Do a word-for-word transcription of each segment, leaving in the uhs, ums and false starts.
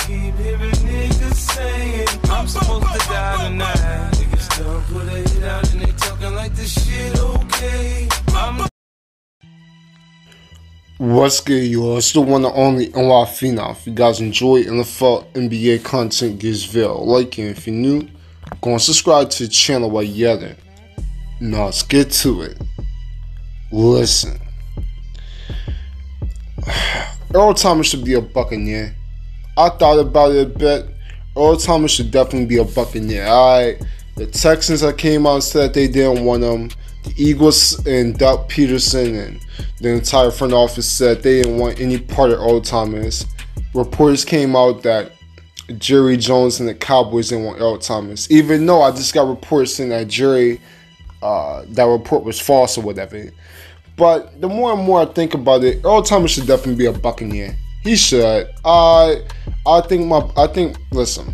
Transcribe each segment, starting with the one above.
keep hearing niggas saying I'm supposed to die tonight. Niggas done put a hit out and they talking like this shit okay. I'm What's good, y'all? It's the one and only N Y Phenom. If you guys enjoy N F L N B A content, give this video a like, and if you're new, go and subscribe to the channel while you're at it. Now let's get to it. Listen, Earl Thomas should be a Buccaneer. I thought about it a bit. Earl Thomas should definitely be a Buccaneer. Alright, the Texans that came out and said they didn't want him. The Eagles and Doug Peterson and the entire front office said they didn't want any part of Earl Thomas. Reports came out that Jerry Jones and the Cowboys didn't want Earl Thomas. Even though I just got reports saying that Jerry, uh, that report was false or whatever. But the more and more I think about it, Earl Thomas should definitely be a Buccaneer. He should. I, I think my, I think. Listen.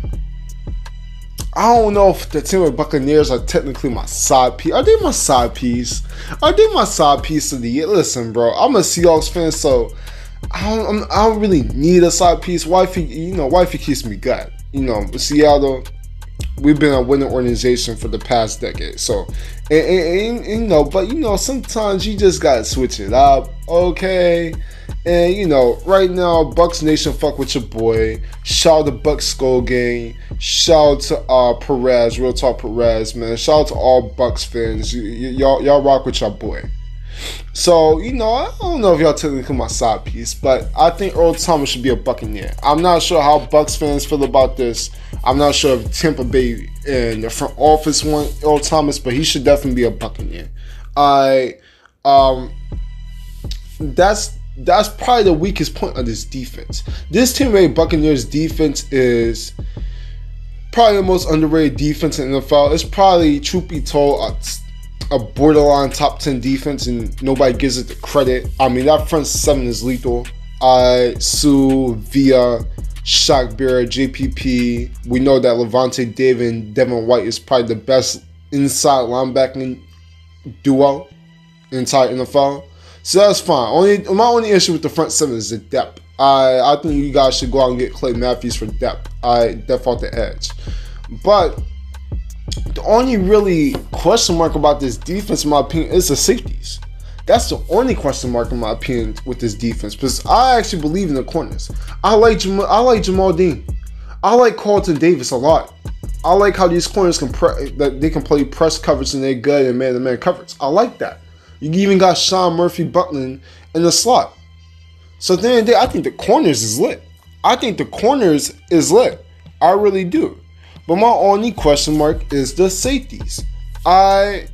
I don't know if the Tampa Bay Buccaneers are technically my side piece. Are they my side piece? Are they my side piece of the year? Listen, bro, I'm a Seahawks fan, so I don't, I'm, I don't really need a side piece. Wifey, you know, wifey keeps me good. You know, Seattle, we've been a winning organization for the past decade. So, and, and, and, and you know, but you know, sometimes you just gotta switch it up, okay? And you know, right now, Bucks Nation, fuck with your boy. Shout out to Bucks Skull Gang. Shout out to uh, Perez, Real Talk Perez, man. Shout out to all Bucks fans. Y- y- y'all, y'all rock with your boy. So, you know, I don't know if y'all technically my side piece, but I think Earl Thomas should be a Buccaneer. I'm not sure how Bucks fans feel about this. I'm not sure if Tampa Bay and the front office want Earl Thomas, but he should definitely be a Buccaneer. I, um, that's that's probably the weakest point of this defense. This Tampa Bay Buccaneers defense is probably the most underrated defense in the N F L. It's probably, truth be told, a, a borderline top ten defense, and nobody gives it the credit. I mean, that front seven is lethal. I, Sue, Villa, Shaq Barrett, J P P. We know that Levante David and Devin White is probably the best inside linebacking duo in the entire N F L. So that's fine. Only my only issue with the front seven is the depth. I I think you guys should go out and get Clay Matthews for depth. I depth out the edge. But the only really question mark about this defense, in my opinion, is the safeties. That's the only question mark, in my opinion, with this defense. Because I actually believe in the corners. I like Jam- I like Jamal Dean. I like Carlton Davis a lot. I like how these corners can pre- that they can play press coverage and they're good in man-to-man coverage. I like that. You even got Sean Murphy Buckland in the slot. So at the end of the day, I think the corners is lit. I think the corners is lit. I really do. But my only question mark is the safeties. I,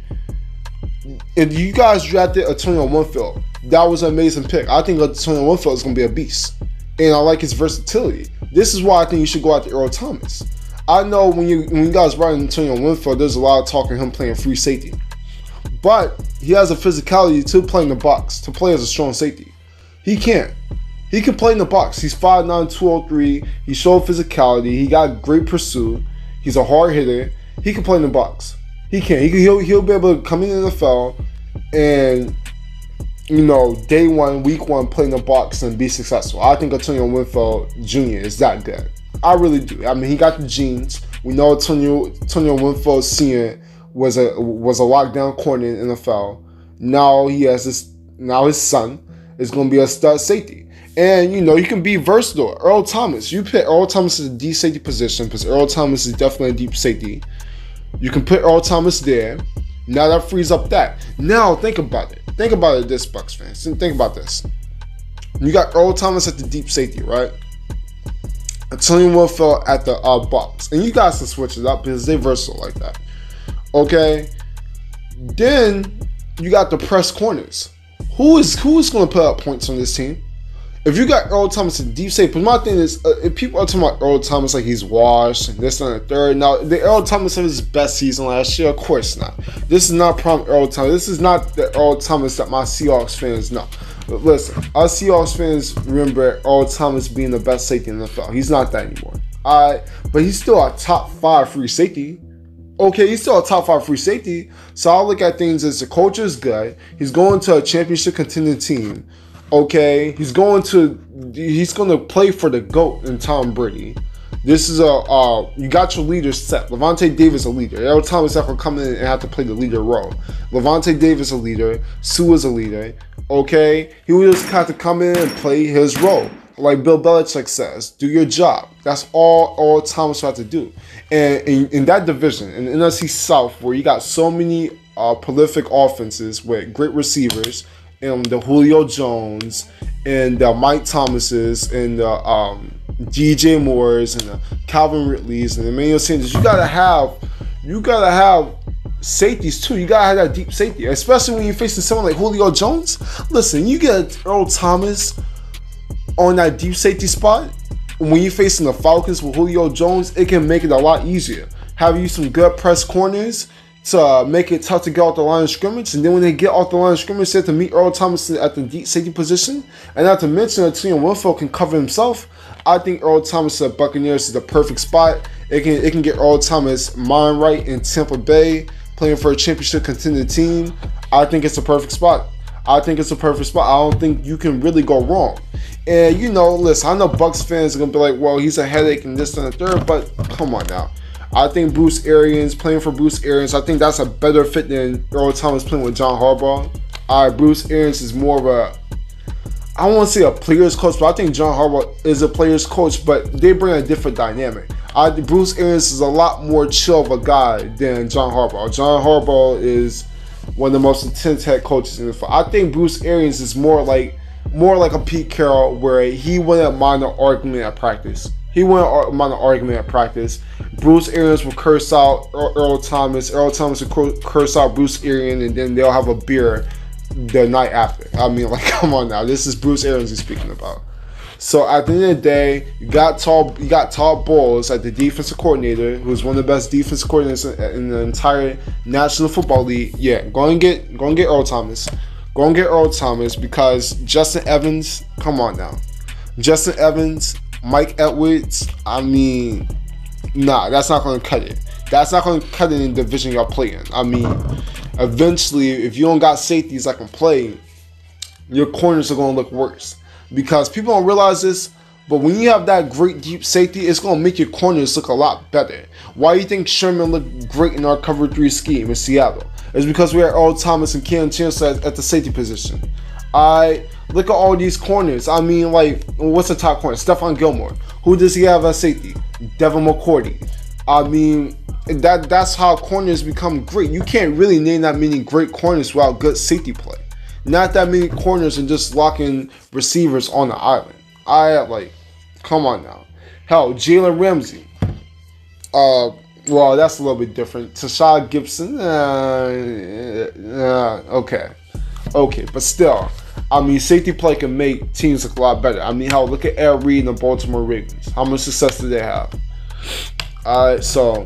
if you guys drafted Antonio Winfield, that was an amazing pick. I think Antonio Winfield is going to be a beast. And I like his versatility. This is why I think you should go after Earl Thomas. I know when you when you guys write Antonio Winfield, there's a lot of talk of him playing free safety. But he has a physicality to play in the box, to play as a strong safety. He can. He can play in the box. He's five nine, two oh three. He showed physicality. He got great pursuit. He's a hard hitter. He can play in the box. He can. He can he'll, he'll be able to come in the N F L and, you know, day one, week one, play in the box and be successful. I think Antonio Winfield Junior is that good. I really do. I mean, he got the genes. We know Antonio, Antonio Winfield Senior was a was a lockdown corner in the N F L. Now he has this. Now his son is going to be a stud safety, and you know you can be versatile. Earl Thomas, you put Earl Thomas in the D safety position because Earl Thomas is definitely a deep safety. You can put Earl Thomas there. Now that frees up that. Now think about it. Think about it, this Bucks fans. Think about this. You got Earl Thomas at the deep safety, right? Antonio Winfield at the uh, box, and you guys can switch it up because they're versatile like that. Okay, then you got the press corners. Who is who is going to put up points on this team? If you got Earl Thomas in deep safety, but my thing is, uh, if people are talking about Earl Thomas like he's washed and this and the third, now the Earl Thomas had his best season last year, of course not. This is not prime Earl Thomas. This is not the Earl Thomas that my Seahawks fans know. But listen, our Seahawks fans remember Earl Thomas being the best safety in the N F L. He's not that anymore. All right, but he's still a top five free safety. Okay, he's still a top five free safety. So I'll look at things as the culture is good. He's going to a championship contending team. Okay, he's going to he's going to play for the GOAT in Tom Brady. This is a uh, you got your leaders set. Levante Davis a leader. Earl Thomas not gonna come in and have to play the leader role. Levante Davis a leader. Sue is a leader. Okay, he will just have to come in and play his role, like Bill Belichick says. Do your job. That's all Earl Thomas will have to do. And in, in that division, in the N F C South, where you got so many uh, prolific offenses with great receivers, and the Julio Jones and the Mike Thomases and the um, D J Moores and the Calvin Ridleys and the Emmanuel Sanders, you gotta have, you gotta have safeties too. You gotta have that deep safety, especially when you're facing someone like Julio Jones. Listen, you get Earl Thomas on that deep safety spot. When you're facing the Falcons with Julio Jones, it can make it a lot easier. Have you some good press corners to make it tough to get off the line of scrimmage, and then when they get off the line of scrimmage, they have to meet Earl Thomas at the deep safety position, and not to mention that Antonio Winfield can cover himself. I think Earl Thomas at Buccaneers is the perfect spot. It can it can get Earl Thomas mind right in Tampa Bay, playing for a championship contending team. I think it's a perfect spot. I think it's a perfect spot. I don't think you can really go wrong. And you know, listen, I know Bucs fans are gonna be like, well, he's a headache and this and the third, but come on now. I think Bruce Arians, playing for Bruce Arians, I think that's a better fit than Earl Thomas playing with John Harbaugh. All right, Bruce Arians is more of a, I don't want to say a player's coach, but I think John Harbaugh is a player's coach, but they bring a different dynamic. I think Bruce Arians is a lot more chill of a guy than John Harbaugh. John Harbaugh is one of the most intense head coaches in the field. I think Bruce Arians is more like, more like a Pete Carroll, where he wouldn't mind an argument at practice. He wouldn't mind an argument at practice. Bruce Arians will curse out Earl Thomas. Earl Thomas will curse out Bruce Arians, and then they'll have a beer the night after. I mean, like, come on now. This is Bruce Arians he's speaking about. So at the end of the day, you got Todd, you got Todd Bowles at the defensive coordinator, who's one of the best defensive coordinators in the entire National Football League. Yeah, go and get, go and get Earl Thomas. Go and get Earl Thomas, because Justin Evans, come on now. Justin Evans, Mike Edwards, I mean, nah, that's not going to cut it. That's not going to cut it in the division y'all play in. I mean, eventually, if you don't got safeties that can play, your corners are going to look worse. Because people don't realize this, but when you have that great deep safety, it's going to make your corners look a lot better. Why do you think Sherman looked great in our cover three scheme in Seattle? It's because we had Earl Thomas and Cam Chancellor at, at the safety position. I look at all these corners. I mean, like, what's the top corner? Stephon Gilmore. Who does he have at safety? Devin McCourty. I mean, that that's how corners become great. You can't really name that many great corners without good safety play. Not that many corners and just locking receivers on the island. I like, come on now. Hell, Jalen Ramsey. Uh, well, that's a little bit different. Tashad Gibson. Uh, uh, okay. Okay, but still, I mean, safety play can make teams look a lot better. I mean, hell, look at Ed Reed and the Baltimore Ravens. How much success did they have? Alright, so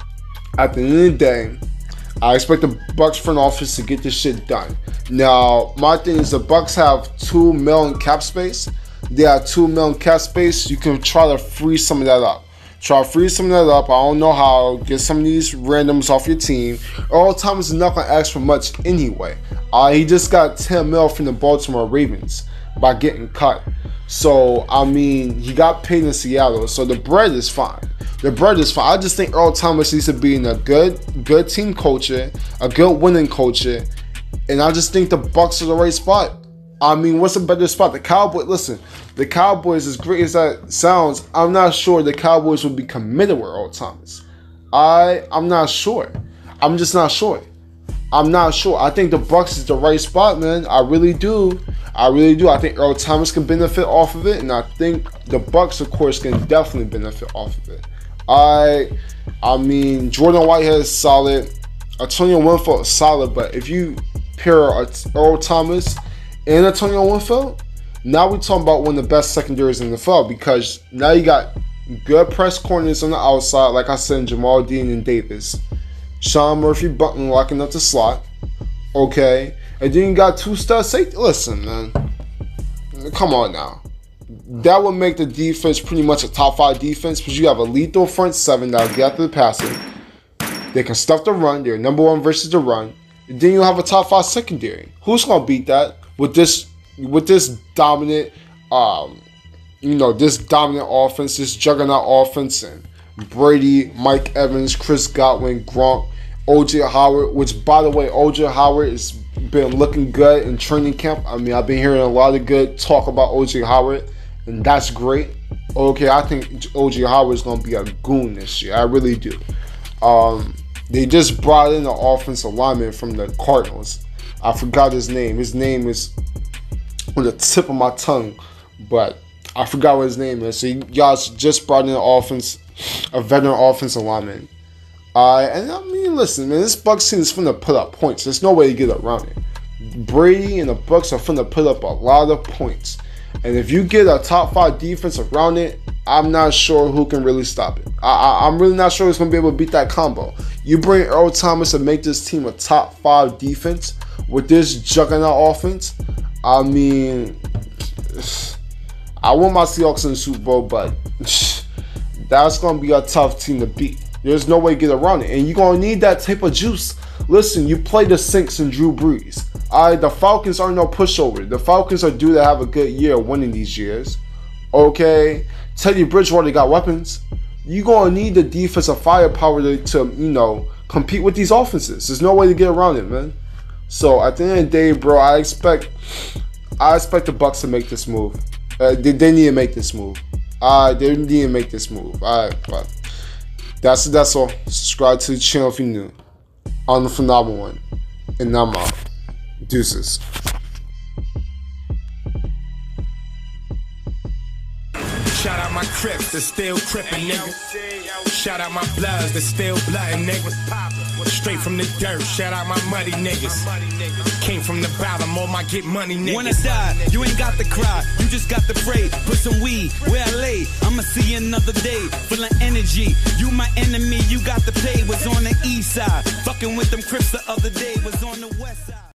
at the end of the day, I expect the Bucs front office to get this shit done. Now, my thing is the Bucs have two million cap space. They have two million cap space. You can try to free some of that up. Try to free some of that up. I don't know how. Get some of these randoms off your team. Earl Thomas is not going to ask for much anyway. Uh, he just got ten mil from the Baltimore Ravens by getting cut. So, I mean, he got paid in Seattle. So, the bread is fine. The bread is fine. I just think Earl Thomas needs to be in a good, good team culture, a good winning culture. And I just think the Bucs are the right spot. I mean, what's a better spot? The Cowboys, listen, the Cowboys, as great as that sounds, I'm not sure the Cowboys would be committed with Earl Thomas. I, I'm not sure. I'm just not sure. I'm not sure. I think the Bucs is the right spot, man. I really do. I really do. I think Earl Thomas can benefit off of it, and I think the Bucs, of course, can definitely benefit off of it. I, I mean, Jordan Whitehead is solid. Antonio Winfield is solid, but if you pair Earl Thomas and Antonio Winfield, now we're talking about one of the best secondaries in the N F L, because now you got good press corners on the outside, like I said, Jamal Dean and Davis. Sean Murphy Button locking up the slot. Okay. And then you got two star safety. Listen, man. Come on now. That would make the defense pretty much a top five defense, because you have a lethal front seven that'll get after the passing. They can stuff the run. They're number one versus the run. And then you have a top five secondary. Who's gonna beat that with this with this dominant um, you know, this dominant offense, this juggernaut offense, and Brady, Mike Evans, Chris Godwin, Gronk, O J Howard, which, by the way, O J Howard has been looking good in training camp. I mean, I've been hearing a lot of good talk about O J Howard, and that's great. Okay, I think O J Howard is going to be a goon this year. I really do. Um, they just brought in an offensive lineman from the Cardinals. I forgot his name. His name is on the tip of my tongue, but I forgot what his name is. So you guys just brought in an offense, a veteran offensive lineman. Uh, and I mean, listen, man, this Bucs team is finna put up points. There's no way to get around it. Brady and the Bucs are finna put up a lot of points. And if you get a top five defense around it, I'm not sure who can really stop it. I, I, I'm really not sure who's going to be able to beat that combo. You bring Earl Thomas and make this team a top five defense with this juggernaut offense. I mean, I want my Seahawks in the Super Bowl, but that's going to be a tough team to beat. There's no way to get around it. And you're going to need that type of juice. Listen, you play the Saints and Drew Brees. All right, the Falcons are no pushover. The Falcons are due to have a good year winning these years. Okay? Teddy Bridgewater got weapons. You're going to need the defensive firepower to, to, you know, compete with these offenses. There's no way to get around it, man. So, at the end of the day, bro, I expect I expect the Bucs to make this move. Uh, they, they need to make this move. Uh, they need to make this move. All right, but that's, that's all. Subscribe to the channel if you're new. I'm the Phenomenal One. And I'm out. Deuces. Shout out my Crips, that's still crippin', nigga. Shout out my Bloods, that's still bloodin', nigga. Straight from the dirt, shout out my muddy niggas. Came from the bottom, all my get money niggas. When I die, you ain't got to cry, you just got to pray. Put some weed where I lay, I'ma see you another day. Full of energy, you my enemy, you got to pay. Was on the east side, fucking with them Crips the other day, was on the west side.